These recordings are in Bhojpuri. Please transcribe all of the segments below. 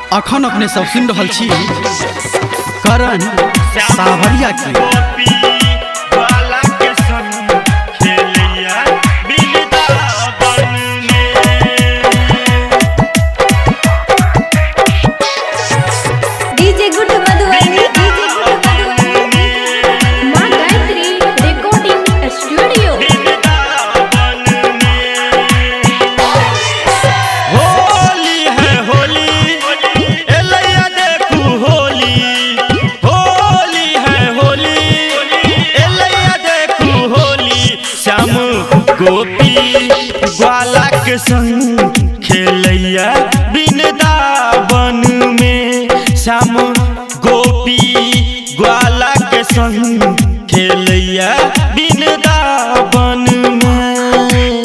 अखन अपने सब सुन रहा छी करण सावरिया की गोपी ग्वाला के संग खेलैया वृंदावन में। श्याम गोपी ग्वाला के संग खेलैया वृंदावन में।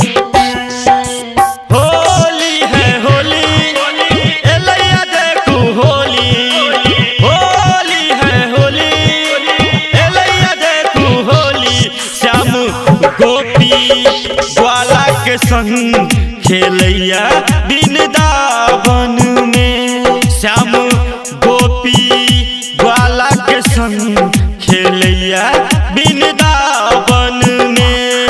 होली है होली एलैया देखू होली, होली है होली एलैया देखू होली। श्याम गोपी ग्वाला के संग खेलैया वृंदावन में। श्याम गोपी ग्वाला के संग खेलैया वृंदावन में।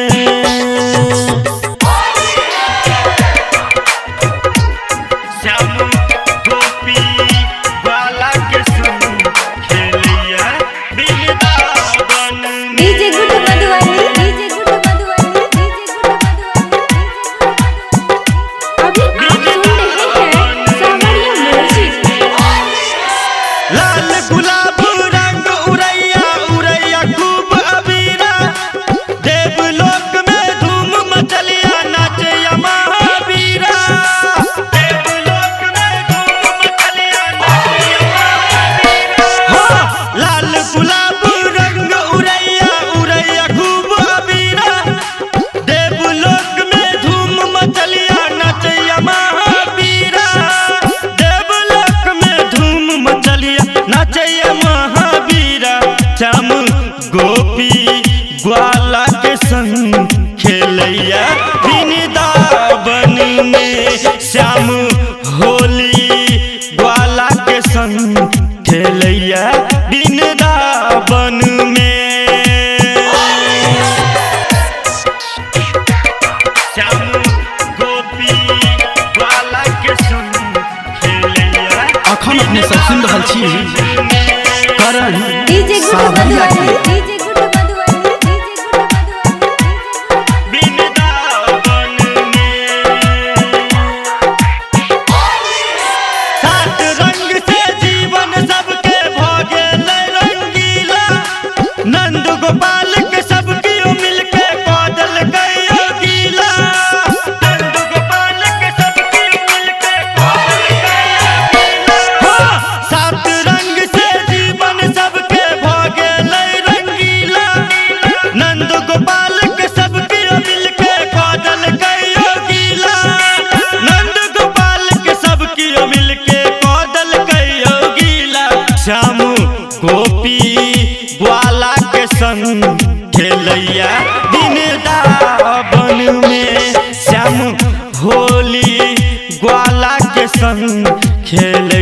श्याम गोपी ग्वाला के संग खेलैया वृंदावन में। डीजे गुड मधुबनी गुलाब रंग उड़ैया उड़ैया खूब अबीरा। देवलोक में धूम मचलिया नाचे महावीरा। देवलोक में धूम मचलिया नाचे महावीरा। लाल गुलाब रंग उड़ैया उड़ैया खूब अबीरा। देवलोक में धूम मचलिया नाचे महावीरा। देवलोक में धूम मचलिया नाचे महावीरा। श्याम गोपी ग्वाला के संग खेलैया वृंदावन में। श्याम होली ग्वाला के संग खेलैया वृंदावन में। श्याम गोपी ग्वाला के संग खेलैया अखन अपने सब सुन रहा छी करण डीजे गुड सावरिया की मधुबनी वृंदावन में। सात रंग से जीवन सबके भोगे रंगीला। नंद गोपाल के सबकी मिलके बादल गयो गीला। नंद गोपाल के सबकी मिलके बादल गयो। सात रंग से जीवन सबके भोगे रंगीला। नंद गोपाल के सबकी मिलके बादल गयो गीला। नंद गोपाल के सबकी मिलके बादल गयो गीला। श्याम गोपी ग्वाला के संग खेलैया वृंदावन में। श्याम होली ग्वाला के संग खेल